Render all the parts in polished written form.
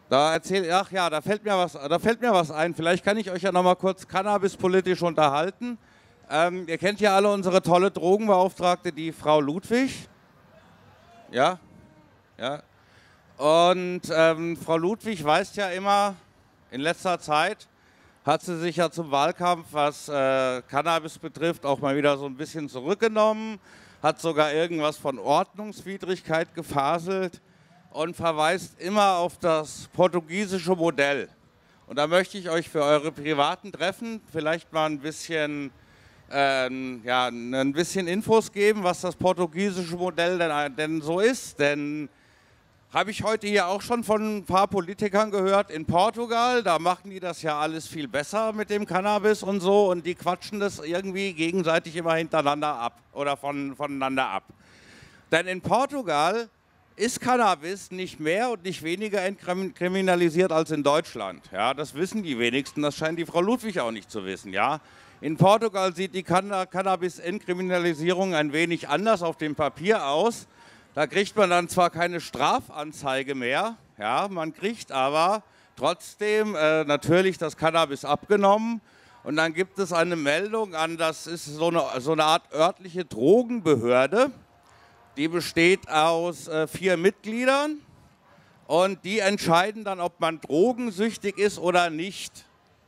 Ach ja, da fällt mir was ein. Vielleicht kann ich euch ja noch mal kurz cannabispolitisch unterhalten. Ihr kennt ja alle unsere tolle Drogenbeauftragte, die Frau Ludwig. Ja, ja. Und Frau Ludwig weist ja immer, in letzter Zeit hat sie sich ja zum Wahlkampf, was Cannabis betrifft, auch mal wieder so ein bisschen zurückgenommen, hat sogar irgendwas von Ordnungswidrigkeit gefaselt und verweist immer auf das portugiesische Modell. Und da möchte ich euch für eure privaten Treffen vielleicht mal ein bisschen, ja, ein bisschen Infos geben, was das portugiesische Modell denn so ist. Denn habe ich heute hier auch schon von ein paar Politikern gehört, in Portugal, da machen die das ja alles viel besser mit dem Cannabis und so und die quatschen das irgendwie gegenseitig immer hintereinander ab oder voneinander ab. Denn in Portugal ist Cannabis nicht mehr und nicht weniger entkriminalisiert als in Deutschland. Ja, das wissen die wenigsten, das scheint die Frau Ludwig auch nicht zu wissen. Ja. In Portugal sieht die Cannabis-Entkriminalisierung ein wenig anders auf dem Papier aus. Da kriegt man dann zwar keine Strafanzeige mehr, ja, man kriegt aber trotzdem natürlich das Cannabis abgenommen. Und dann gibt es eine Meldung an, das ist so eine Art örtliche Drogenbehörde. Die besteht aus 4 Mitgliedern und die entscheiden dann, ob man drogensüchtig ist oder nicht.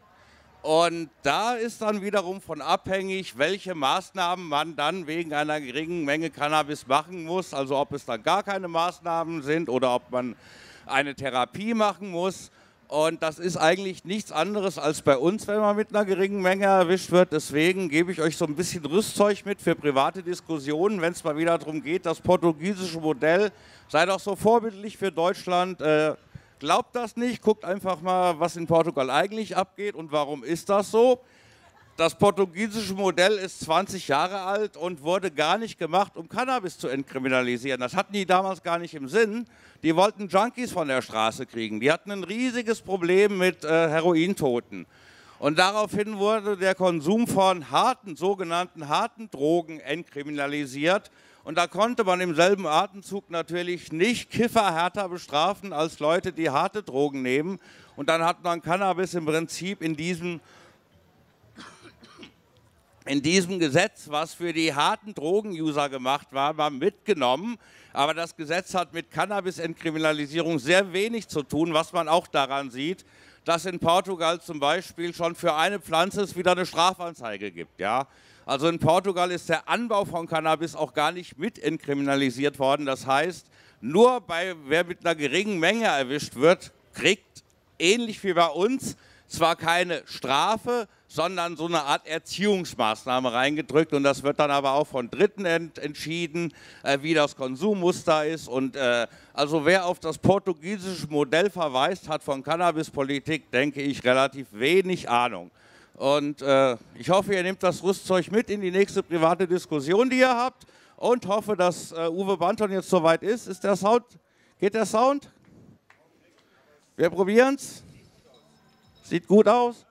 Und da ist dann wiederum von abhängig, welche Maßnahmen man dann wegen einer geringen Menge Cannabis machen muss. Also ob es dann gar keine Maßnahmen sind oder ob man eine Therapie machen muss. Und das ist eigentlich nichts anderes als bei uns, wenn man mit einer geringen Menge erwischt wird. Deswegen gebe ich euch so ein bisschen Rüstzeug mit für private Diskussionen, wenn es mal wieder darum geht, das portugiesische Modell sei doch so vorbildlich für Deutschland. Glaubt das nicht, guckt einfach mal, was in Portugal eigentlich abgeht und warum ist das so. Das portugiesische Modell ist 20 Jahre alt und wurde gar nicht gemacht, um Cannabis zu entkriminalisieren. Das hatten die damals gar nicht im Sinn. Die wollten Junkies von der Straße kriegen. Die hatten ein riesiges Problem mit Herointoten. Und daraufhin wurde der Konsum von harten, sogenannten harten Drogen entkriminalisiert. Und da konnte man im selben Atemzug natürlich nicht Kiffer härter bestrafen als Leute, die harte Drogen nehmen. Und dann hat man Cannabis im Prinzip in diesem Gesetz, was für die harten Drogenuser gemacht war, mal mitgenommen. Aber das Gesetz hat mit Cannabis-Entkriminalisierung sehr wenig zu tun, was man auch daran sieht, dass in Portugal zum Beispiel schon für eine Pflanze es wieder eine Strafanzeige gibt. Ja? Also in Portugal ist der Anbau von Cannabis auch gar nicht mit entkriminalisiert worden. Das heißt, nur wer mit einer geringen Menge erwischt wird, kriegt, ähnlich wie bei uns, zwar keine Strafe, sondern so eine Art Erziehungsmaßnahme reingedrückt. Und das wird dann aber auch von Dritten entschieden, wie das Konsummuster ist. Und also wer auf das portugiesische Modell verweist, hat von Cannabispolitik, denke ich, relativ wenig Ahnung. Und ich hoffe, ihr nehmt das Rüstzeug mit in die nächste private Diskussion, die ihr habt. Und hoffe, dass Uwe Banton jetzt soweit ist. Ist der Sound? Geht der Sound? Wir probieren es. Sieht gut aus.